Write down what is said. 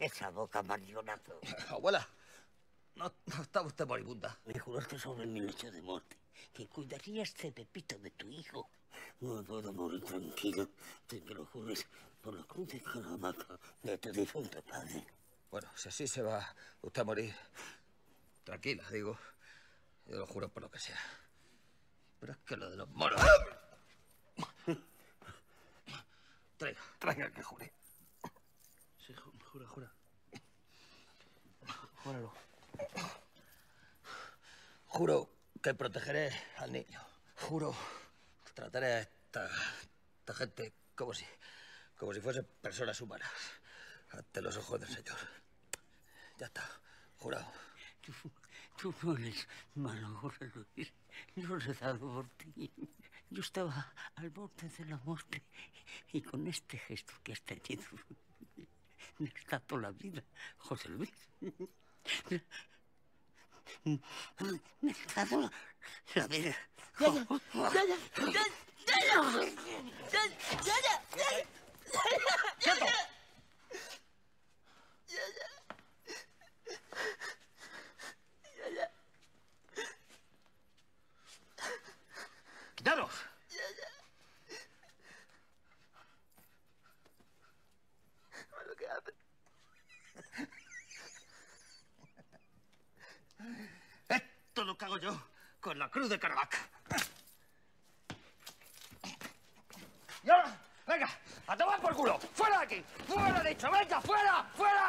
esa boca, marionazo. Abuela, no estaba usted moribunda. Me juraste sobre mi lecho de muerte que cuidarías de Pepito, de tu hijo. No puedo morir tranquilo, te lo jures por la cruz de Caravaca de tu difunto padre. Bueno, si así se va usted a morir, tranquila, digo. Yo lo juro por lo que sea. Pero es que lo de los moros... Traiga que jure. Sí, jura. Júralo. Juro que protegeré al niño. Juro que trataré a esta gente como si fuesen personas humanas ante los ojos del Señor. Ya está, jurado. Tú no eres malo, Jorge Luis. Yo he rezado por ti. Yo estaba al borde de la muerte y con este gesto que has tenido me has dado la vida, José Luis. Me has dado la vida. ¡Quitaros! Lo que hace. Esto lo que hago yo con la cruz de Caravaca. Y ahora, venga, a tomar por culo. ¡Fuera de aquí! ¡Fuera, dicho! ¡Venga, fuera! ¡Fuera!